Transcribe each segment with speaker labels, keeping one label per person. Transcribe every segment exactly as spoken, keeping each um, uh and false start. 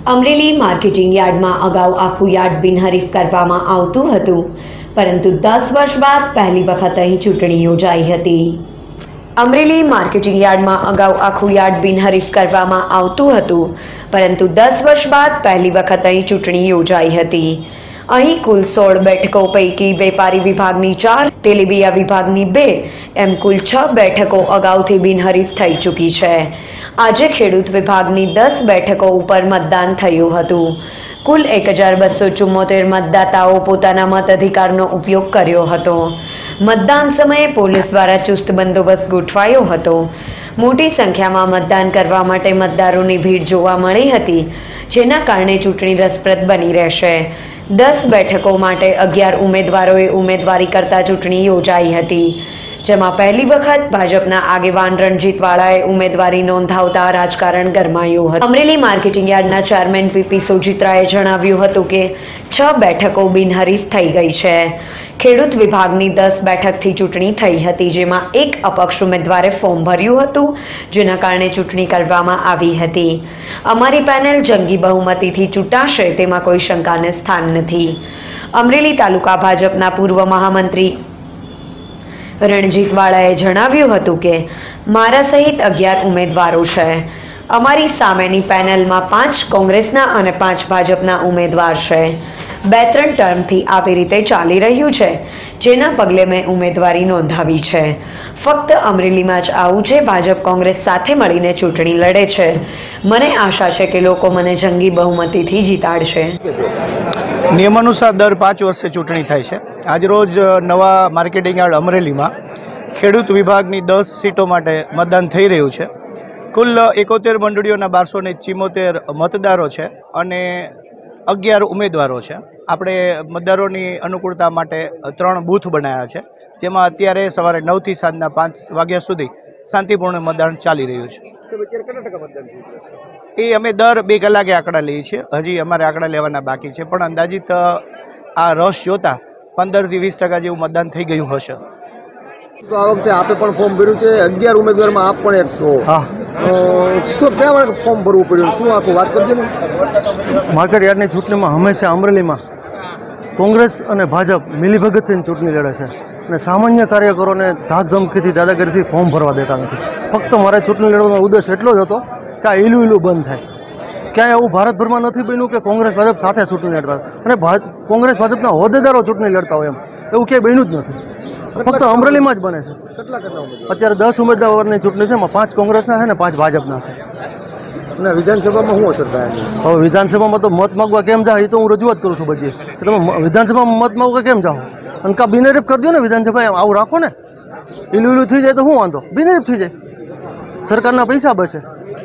Speaker 1: Amreli marketing યાર્ડમાં અગાઉ આખું યાર્ડ બિનહરીફ કરવામાં આવતું હતું, પરંતુ દસ વર્ષ બાદ પહેલી વખત અહીં ચૂંટણી યોજાઈ હતી. અમરેલી માર્કેટિંગ યાર્ડમાં અગાઉ આખું યાર્ડ બિનહરીફ કરવામાં આવતું હતું, પરંતુ દસ વર્ષ બાદ પહેલી વખત અહીં ચૂંટણી યોજાઈ હતી. અહીં કુલ સોળ બેઠકો પૈકી વેપારી વિભાગની ચાર, તેલીબિયા વિભાગની બે એમ કુલ છ બેઠકો અગાઉથી બિનહરીફ થઈ ચૂકી છે. આજે ખેડૂત વિભાગની દસ બેઠકો ઉપર મતદાન થયું હતું. કુલ એક હજાર બસો ચુમ્મોતેર મતદાતાઓ પોતાના મતાધિકારનો ઉપયોગ કર્યો હતો. મતદાન સમયે પોલીસ દ્વારા ચુસ્ત બંદોબસ્ત ગોઠવાયો હતો. મોટી સંખ્યામાં મતદાન કરવા માટે મતદારોની ભીડ જોવા મળી હતી, જેના કારણે ચૂંટણી રસપ્રદ બની રહેશે. દસ બેઠકો માટે અગિયાર ઉમેદવારોએ ઉમેદવારી કરતા ચૂંટણી યોજાઈ હતી, જેમાં પહેલી વખત ભાજપના આગેવાન રણજીત વાળાએ ઉમેદવારી નોંધાવતા રાજકારણ ગરમાયું હતું. અમરેલી માર્કેટિંગ યાર્ડના ચેરમેન પીપી સોજિત્રાએ જણાવ્યું હતું કે છ બેઠકો બિનહરીફ થઈ ગઈ છે. ખેડૂત વિભાગની દસ બેઠકથી ચૂંટણી થઈ હતી, જેમાં એક અપક્ષ ઉમેદવારે ફોર્મ ભર્યું હતું, જેના કારણે ચૂંટણી કરવામાં આવી હતી. અમારી પેનલ જંગી બહુમતીથી ચૂંટાશે તેમાં કોઈ શંકાને સ્થાન નથી. અમરેલી તાલુકા ભાજપના પૂર્વ મહામંત્રી રણજીત વાળાએ જણાવ્યું હતું કે મારા સહિત અગિયાર ઉમેદવારો છે. અમારી સામેની પેનલમાં પાંચ કોંગ્રેસના અને પાંચ ભાજપના ઉમેદવાર છે. બે ત્રણ ટર્મથી આવી રીતે ચાલી રહ્યું છે, જેના પગલે મેં ઉમેદવારી નોંધાવી છે. ફક્ત અમરેલીમાં જ આવું છે. ભાજપ કોંગ્રેસ સાથે મળીને ચૂંટણી લડે છે. મને આશા છે કે લોકો મને જંગી બહુમતીથી જીતાડશે.
Speaker 2: નિયમાનુસાર દર પાંચ વર્ષે ચૂંટણી થાય છે. આજરોજ નવા માર્કેટિંગ યાર્ડ અમરેલીમાં ખેડૂત વિભાગની દસ સીટો માટે મતદાન થઈ રહ્યું છે. કુલ એકોતેર મંડળીઓના બારસો ને ચિમ્મોતેર મતદારો છે અને અગિયાર ઉમેદવારો છે. આપણે મતદારોની અનુકૂળતા માટે ત્રણ બૂથ બનાવ્યા છે, જેમાં અત્યારે સવારે નવથી સાંજના પાંચ વાગ્યા સુધી શાંતિપૂર્ણ મતદાન ચાલી રહ્યું છે. એ અમે દર બે કલાકે આંકડા લઈએ છીએ. હજી અમારે આંકડા લેવાના બાકી છે, પણ અંદાજિત આ રસ જોતા પંદરથી વીસ ટકા જેવું મતદાન થઈ ગયું હશે.
Speaker 3: તો આ વખતે આપે પણ ફોર્મ ભર્યું છે. અગિયાર ઉમેદવારમાં આપ પણ એક છો.
Speaker 2: હા,
Speaker 3: શું ક્યાં માટે ફોર્મ ભરવું પડ્યું, શું આખું વાત કરજો ને.
Speaker 4: માર્કેટ યાર્ડની ચૂંટણીમાં હંમેશા અમરેલીમાં કોંગ્રેસ અને ભાજપ મિલીભગતથી ચૂંટણી લડે છે અને સામાન્ય કાર્યકરોને ધાકધમકીથી દાદાગીરીથી ફોર્મ ભરવા દેતા નથી. ફક્ત મારે ચૂંટણી લડવાનો ઉદ્દેશ એટલો જ હતો કે આ ઈલું ઈલું બંધ થાય. ક્યાંય એવું ભારતભરમાં નથી બન્યું કે કોંગ્રેસ ભાજપ સાથે ચૂંટણી લડતા અને કોંગ્રેસ ભાજપના હોદ્દેદારો ચૂંટણી લડતા હોય, એમ એવું ક્યાંય બન્યું જ નથી. ફક્ત અમરેલીમાં જ બને છે. અત્યારે દસ ઉમેદવારની ચૂંટણી છે, એમાં પાંચ કોંગ્રેસના છે ને પાંચ ભાજપના છે.
Speaker 3: અને વિધાનસભામાં શું અસર થાય?
Speaker 4: હવે વિધાનસભામાં તો મત માગવા કેમ જાય એ તો હું રજૂઆત કરું છું બધી. તમે વિધાનસભામાં મત માગવા કેમ જાઓ? અને કા બિનહરીફ કરી દો ને વિધાનસભા, એમ આવું રાખો ને. ઈલું ઈલું થઈ જાય તો શું વાંધો? બિનહરીફ થઈ જાય, સરકારના પૈસા બચે.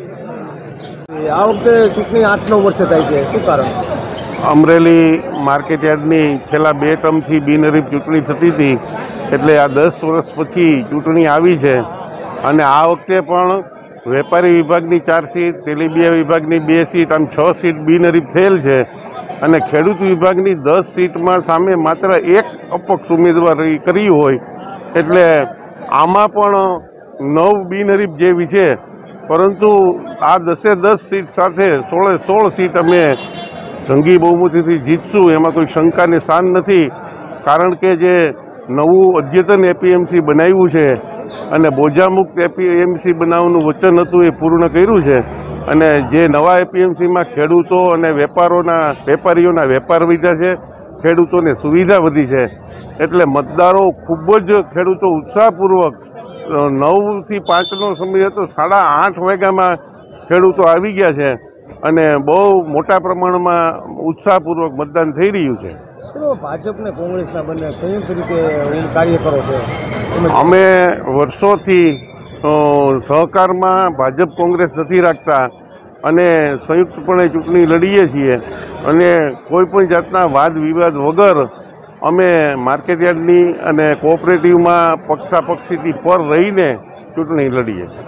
Speaker 3: આ વખતે ચૂંટણી આઠ નવ વર્ષે થાય છે, શું કારણ?
Speaker 5: અમરેલી માર્કેટ યાર્ડની છેલ્લા બે ટર્મથી બિનહરીફ ચૂંટણી થતી હતી, એટલે આ દસ વર્ષ પછી ચૂંટણી આવી છે. અને આ વખતે પણ વેપારી વિભાગની ચાર સીટ, તેલીબિયા વિભાગની બે સીટ, આમ છ સીટ બિનહરીફ થયેલ છે. અને ખેડૂત વિભાગની દસ સીટમાં સામે માત્ર એક અપક્ષ ઉમેદવારી કરી હોય, એટલે આમાં પણ નવ બિનહરીફ જેવી છે. પરંતુ આ દસે દસ સીટ સાથે સોળે સોળ સીટ અમે જંગી બહુમતીથી જીતશું, એમાં કોઈ શંકાને સ્થાન નથી. કારણ કે જે નવું અદ્યતન એપીએમસી બનાવ્યું છે અને બોજામુક્ત એપીએમસી બનાવવાનું વચન હતું એ પૂર્ણ કર્યું છે. અને જે નવા એપીએમસીમાં ખેડૂતો અને વેપારોના વેપારીઓના વેપાર વધ્યા છે, ખેડૂતોને સુવિધા વધી છે. એટલે મતદારો ખૂબ જ ખેડૂતો ઉત્સાહપૂર્વક નવથી પાંચનો સમય હતો, સાડા આઠ વાગ્યામાં ખેડૂતો આવી ગયા છે અને બહુ મોટા પ્રમાણમાં ઉત્સાહપૂર્વક મતદાન થઈ રહ્યું છે.
Speaker 3: ભાજપ ને કોંગ્રેસના બંને સંયુક્ત રીતે કાર્ય કરો છો.
Speaker 5: અમે વર્ષોથી સહકારમાં ભાજપ કોંગ્રેસ નથી રાખતા અને સંયુક્તપણે ચૂંટણી લડીએ છીએ. અને કોઈપણ જાતના વાદ વિવાદ વગર અમે માર્કેટ યાર્ડની અને કોઓપરેટિવમાં પક્ષાપક્ષીથી પર રહીને ચૂંટણી લડીએ છીએ.